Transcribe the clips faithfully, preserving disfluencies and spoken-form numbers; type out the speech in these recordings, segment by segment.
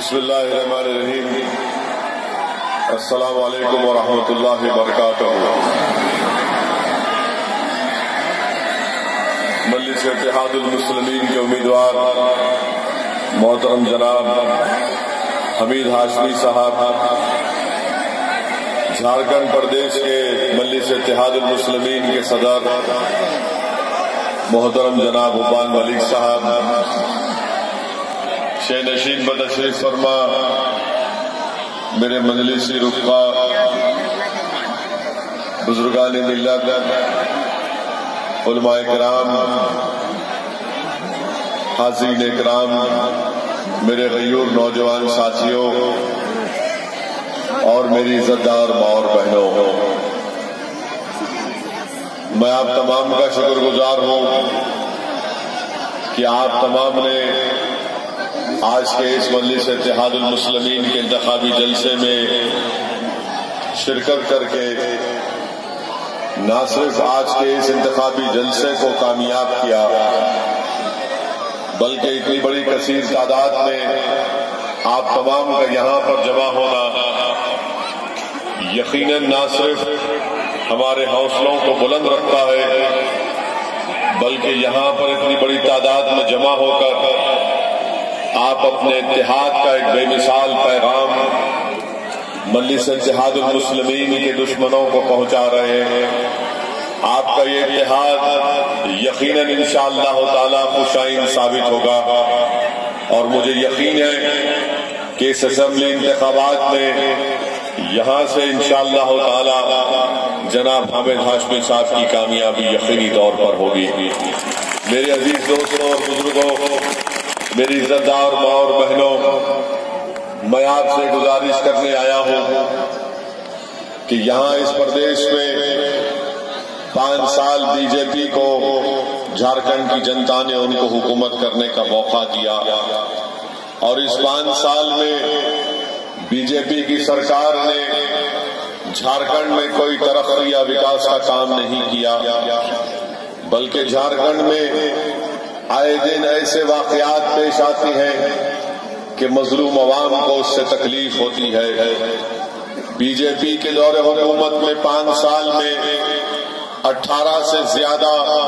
بسم اللہ الرحمن الرحیم. السلام علیکم ورحمۃ اللہ وبرکاتہ. مجلس اتحاد المسلمین کے امیدوار محترم جناب حمید ہاشمی صاحب، جھارکھنڈ پردیش کے مجلس اتحاد المسلمین کے صدر محترم جناب حبان ملک صاحب، شہ نشین بتشریف فرما میرے مجلسی رفقا، بزرگان ملت، علماء کرام، حاضرین کرام، میرے غیور نوجوان ساتھیوں اور میری عزت دار ماں اور بہنوں، میں آپ تمام کا شکر گزار ہوں کہ آپ تمام نے آج کے اس مجلس اتحاد المسلمین کے انتخابی جلسے میں شرکت کر کے نہ صرف آج کے اس انتخابی جلسے کو کامیاب کیا، بلکہ اتنی بڑی کثیر تعداد میں آپ تمام کا یہاں پر جمع ہونا یقیناً نہ صرف ہمارے حوصلوں کو بلند رکھتا ہے، بلکہ یہاں پر اتنی بڑی تعداد میں جمع ہو کر آپ اپنے اتحاد کا ایک بے مثال پیغام مجلس اتحاد المسلمین کے دشمنوں کو پہنچا رہے ہیں. آپ کا یہ اتحاد یقیناً انشاءاللہ تعالی خوشائن ثابت ہوگا، اور مجھے یقین ہے کہ اس اسمبلی انتخابات میں یہاں سے انشاءاللہ تعالی جناب حامد ہاشمی صاحب کی کامیابی یقینی طور پر ہوگی. میرے عزیز دوستوں اور بزرگوں، میری عزت دار ماں اور بہنوں، میں آپ سے گزارش کرنے آیا ہوں کہ یہاں اس پردیش میں پانچ سال بی جے پی کو جھارکھنڈ کی جنتا نے ان کو حکومت کرنے کا موقع دیا، اور اس پانچ سال میں بی جے پی کی سرکار نے جھارکھنڈ میں کوئی ترقی یا وکاس کا کام نہیں کیا، بلکہ جھارکھنڈ میں آئے دن ایسے واقعات پیش آتی ہیں کہ مظلوم عوام کو اس سے تکلیف ہوتی ہے. بی جے پی کے دور حکومت میں پانچ سال میں اٹھارہ سے زیادہ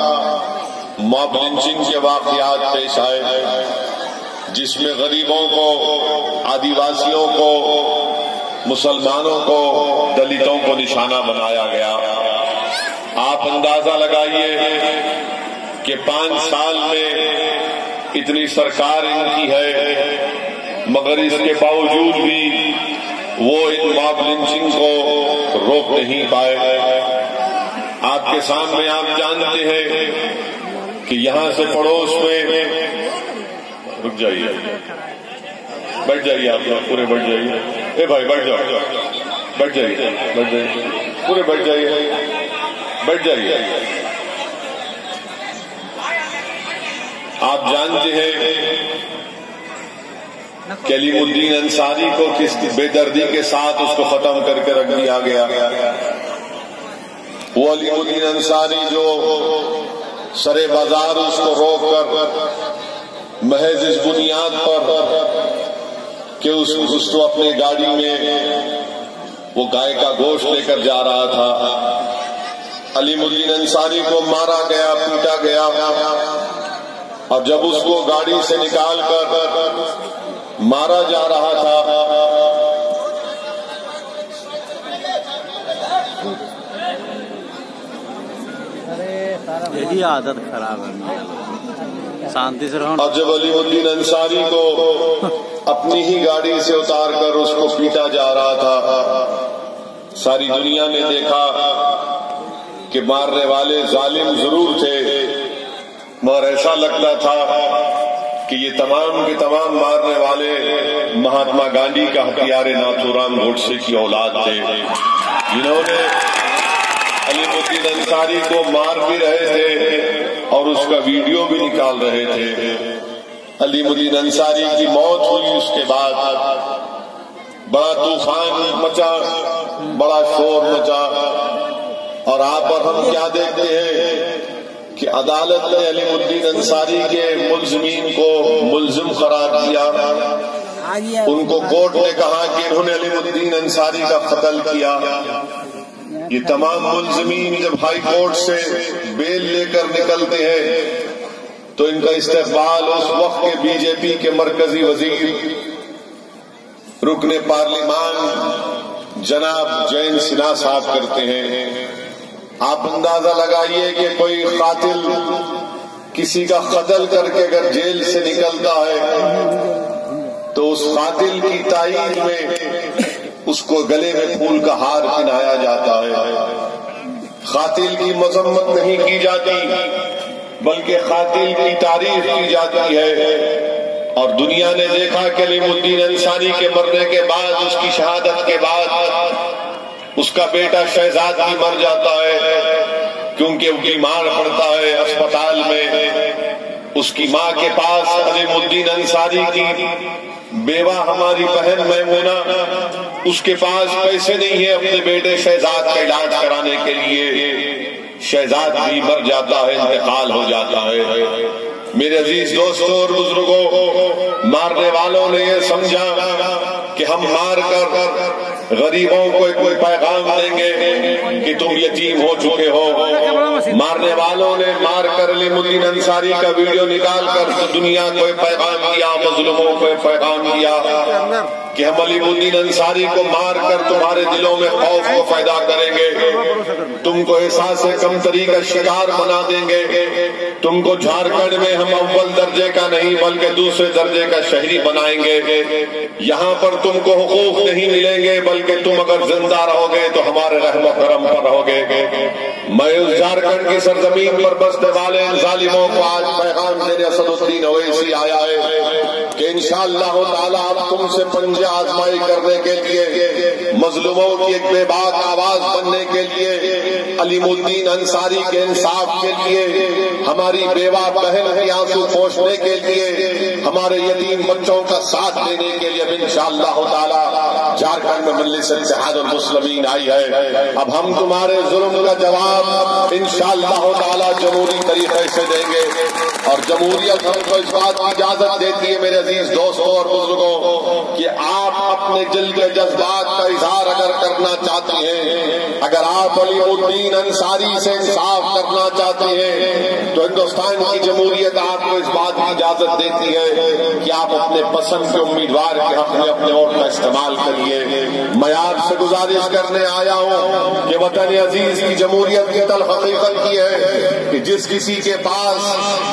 ماب لنچنگ کے واقعات پیش آئے، جس میں غریبوں کو، آدیواسیوں کو، مسلمانوں کو، دلتوں کو نشانہ بنایا گیا. آپ اندازہ لگائیے کہ پانچ سال میں اتنی سرکار ان کی ہے، مگر اس کے باوجود بھی وہ ان ماب لنچنگ کو روک نہیں پائے. آپ کے سامنے آپ جانتے ہیں کہ یہاں سے پڑوس میں، رک جائیے، بیٹھ جائیے، آپ لوگ پورے بیٹھ جائیے، اے بھائی بیٹھ جاؤ، بیٹھ جائیے، بیٹھ جائیے، پورے بیٹھ جائیے، بیٹھ جائیے. آپ جانتے ہیں کہ علیم الدین انصاری کو کس بے دردی کے ساتھ اس کو ختم کر کے رکھ دیا گیا. وہ علیم الدین انصاری جو سرے بازار اس کو روک کر محض اس بنیاد پر کہ اس اس کو اپنے گاڑی میں وہ گائے کا گوشت لے کر جا رہا تھا، علیم الدین انصاری کو مارا گیا، پیٹا گیا، اور جب اس کو گاڑی سے نکال کر مارا جا رہا تھا، یہی عادت خراب ہے، شانتی سے رہو. اور جب علیم الدین انصاری کو اپنی ہی گاڑی سے اتار کر اس کو پیٹا جا رہا تھا، ساری دنیا نے دیکھا کہ مارنے والے ظالم ضرور تھے، مگر ایسا لگتا تھا کہ یہ تمام کے تمام مارنے والے مہاتما گاندھی کا ہتھیار ناتھو رام گوڈسے کی اولاد تھے، جنہوں نے علیم الدین انصاری کو مار بھی رہے تھے اور اس کا ویڈیو بھی نکال رہے تھے. علیم الدین انصاری کی موت ہوئی، اس کے بعد بڑا طوفان مچا، بڑا شور مچا، اور آپ اور ہم کیا دیکھتے ہیں کہ عدالت نے علیم الدین انصاری کے ملزمین کو ملزم قرار دیا، ان کو کورٹ نے کہا کہ انہوں نے علیم الدین انصاری کا قتل کیا. یہ تمام ملزمین جب ہائی کورٹ سے بیل لے کر نکلتے ہیں تو ان کا استقبال اس وقت کے بی جے پی کے مرکزی وزیر رکن پارلیمان جناب جین سنہا صاحب کرتے ہیں. آپ اندازہ لگائیے کہ کوئی قاتل کسی کا قتل کر کے اگر جیل سے نکلتا ہے تو اس قاتل کی تائید میں اس کو گلے میں پھول کا ہار پہنایا جاتا ہے. قاتل کی مذمت نہیں کی جاتی بلکہ قاتل کی تعریف کی جاتی ہے. اور دنیا نے دیکھا کہ علیم الدین انصاری کے مرنے کے بعد اس کی شہادت کے بعد اس کا بیٹا شہزاد بھی مر جاتا ہے کیونکہ وہ بیمار پڑتا ہے اسپتال میں. اس کی ماں کے پاس علیم الدین انصاری کی بیوہ ہماری بہن میمونہ اس کے پاس پیسے نہیں ہیں اپنے بیٹے شہزاد کا علاج کرانے کے لیے. شہزاد بھی مر جاتا ہے, انتقال ہو جاتا ہے. میرے عزیز دوستوں اور بزرگوں, مارنے والوں نے یہ سمجھا کہ ہم مار کر غریبوں کو کوئی پیغام دیں گے کہ تم یتیم ہو چکے ہو. مارنے والوں نے مار کر علیم الدین انصاری کا ویڈیو نکال کر دنیا کو پیغام دیا, مظلوموں کو پیغام دیا کہ ہم علیم الدین انصاری کو مار کر تمہارے دلوں میں خوف کو پیدا کریں گے, تم کو احساس کمتری کا شکار بنا دیں گے, تم کو جھارکھنڈ میں ہم اول درجے کا نہیں بلکہ دوسرے درجے کا شہری بنائیں گے. یہاں پر تم کو حقوق نہیں ملیں گے بلکہ تم اگر زندہ رہو گے تو ہمارے رحم و کرم پر رہو گے. میں اس جھارکھنڈ کی سرزمین پر بسنے والے ان ظالموں کو آج پیغام دینے اسد الدین اویسی آیا ہے کہ انشاءاللہ تعالی اب تم سے پنجہ آزمائی کرنے کے لیے, مظلوموں کی ایک بے باک آواز بننے کے لیے, علیم الدین انصاری کے انصاف کے لیے, ہماری بیوہ بہن کے آنسو پوچھنے کے لیے, ہمارے یتیم بچوں کا ساتھ دینے کے لیے اب انشاءاللہ تعالی جھارکھنڈ میں مجلس اتحاد المسلمین آئی ہے. اب ہم تمہارے ظلم کا جواب انشاءاللہ تعالی جمہوری طریقے سے دیں گے, اور جمہوریت ہم کو اس بات کی اجازت دیتی ہے میرے عزیز دوستوں اور بزرگوں کہ آپ اپنے دل کے جذبات کا اظہار اگر کرنا چاہتے ہیں, اگر آپ علیم الدین انصاری سے انصاف کرنا چاہتے ہیں تو ہندوستان کی جمہوریت آپ کو اس بات کی اجازت دیتی ہے کہ آپ اپنے پسند کے امیدوار کے حق میں اپنے ووٹ کا استعمال کریے. میں آپ سے گزارش کرنے آیا ہوں کہ وطن عزیز کی جمہوریت کی تلخ حقیقت کی ہے کہ جس کسی کے پاس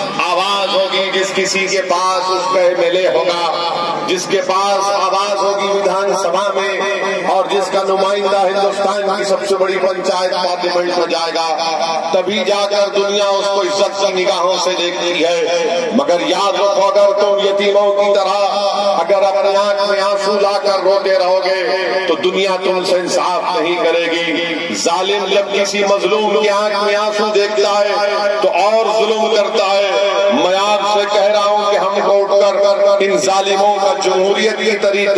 آواز ہوگی, جس کسی کے پاس اس کا ایم ایل اے ہوگا, جس کے پاس آواز ہوگی ودھان سبھا میں, اور جس کا نمائندہ ہندوستان کی سب سے بڑی پنچایت پارلیمنٹ میں جائے گا, تبھی جا کر دنیا اس کو عزت کی نگاہوں سے دیکھتی ہے. مگر یاد رکھو اگر تم یتیموں کی طرح اگر اپنے آنکھ میں آنسو لا کر روتے رہو گے تو دنیا تم سے انصاف نہیں کرے گی. ظالم جب کسی مظلوم کی آنکھ میں آنسو دیکھتا ہے تو اور ظلم کرتا ہے. میں آپ سے کہہ رہا ہوں کہ ہم کو اٹھ کر ان ظالموں کا جمہوریت کے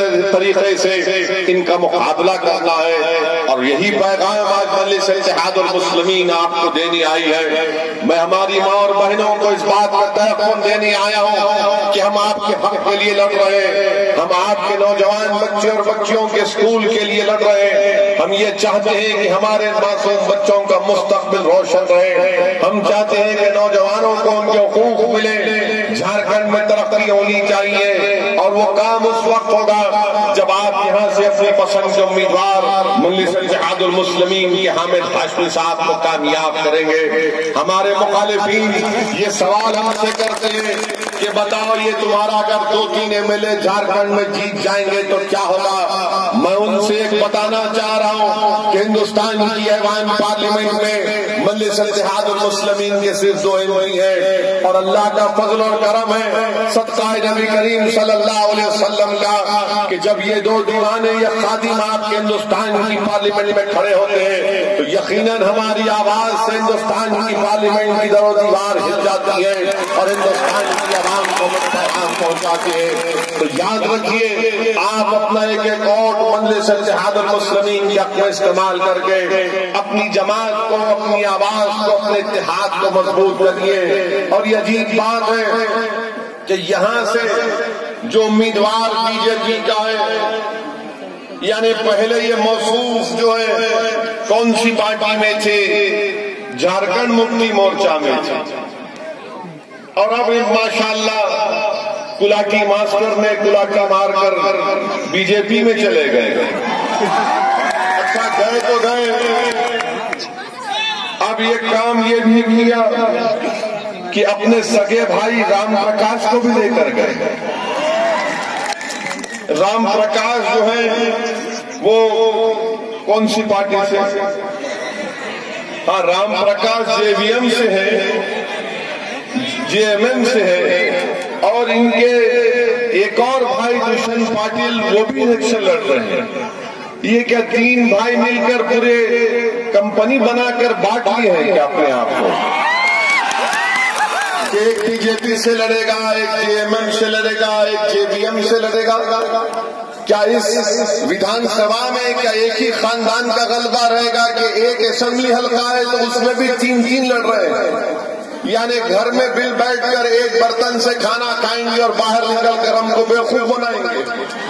طریقے سے ان کا مقابلہ کرنا ہے, اور یہی پیغام آج مجلس اتحاد المسلمین آپ کو دینی آئی ہے. میں ہماری ماں اور بہنوں کو اس بات کا تحفظ دینے آیا ہوں کہ ہم آپ کے حق کے لیے لڑ رہے ہیں, ہم آپ کے نوجوان بچے اور بچیوں کے اسکول کے لیے لڑ رہے ہیں. ہم یہ چاہتے ہیں کہ ہمارے معصوم بچوں کا مستقبل روشن رہے, ہم چاہتے ہیں کہ نوجوانوں کو ان کے حقوق ملے. جھارکھنڈ میں ترقی ہونی چاہیے اور وہ کام اس وقت ہوگا جب آپ یہاں سے اپنے پسند کے امیدوار مجلس اتحاد المسلمین کے حامد ہاشمی صاحب کو کامیاب کریں گے. ہمارے مخالفین یہ سوال ہم سے کرتے ہیں کہ بتاؤ یہ تمہارا اگر دو تین ایم ایل اے جھارکھنڈ میں جیت جائیں گے تو کیا ہوگا. میں ان سے ایک بتانا چاہ رہا ہوں کہ ہندوستان کی ایوان پارلیمنٹ میں مجلس اتحاد المسلمین کے صرف دو ایم ایل اے ہیں, اور اللہ کا فضل اور کرم ہے صدقہ نبی کریم صلی اللہ علیہ وسلم کا کہ جب یہ دو دیوانے یا خادم آپ کے ہندوستان کی پارلیمنٹ میں کھڑے ہوتے ہیں تو یقیناً ہماری آواز سے ہندوستان کی پارلیمنٹ کی در و دیوار ہل جاتی ہے اور ہندوستان کی عوام کو پیغام پہنچاتے ہیں. تو یاد رکھیے آپ اپنا ایک ایک ووٹ مجلس اتحاد المسلمین کے حق میں استعمال کر کے اپنی جماعت کو, اپنی آواز کو, اپنے اتحاد کو مضبوط کریے. اور یہ عجیب بات ہے کہ یہاں سے جو امیدوار بی جے پی کا ہے، یعنی پہلے یہ موصوف جو ہے کون سی پارٹی میں تھے؟ جھارکھنڈ مکتی مورچہ میں تھے، اور اب ماشاءاللہ کلاٹی ماسٹر نے کلاٹی مار کر بی جے پی میں چلے گئے۔ اچھا گئے تو گئے، اب یہ کام یہ بھی کیا کہ اپنے سگے بھائی رام پرکاش کو بھی لے کر گئے۔ رام پرکاش جو ہے وہ کون سی پارٹی سے؟ ہاں، Ram Prakash J V M سے ہے، جے ایم ایم سے ہے، اور ان کے ایک اور بھائی دشمن پاٹل وہ بھی الیکشن لڑ رہے ہیں۔ یہ کیا تین بھائی مل کر پورے کمپنی بنا کر بانٹ لیے ہیں کیا اپنے آپ کو؟ ایک بی جے پی سے لڑے گا، ایک جے ایم ایم سے لڑے گا، ایک جے وی ایم سے لڑے گا۔ کیا اس ویدھان سبھا میں کیا ایک ہی خاندان کا غلبہ رہے گا کہ ایک اسمبلی حلقہ ہے تو اس میں بھی تین تین لڑ رہے ہیں؟ یعنی گھر میں مل بیٹھ کر ایک برتن سے کھانا کھائیں گے اور باہر نکل کر ہم کو بیوقوف بنائیں گے۔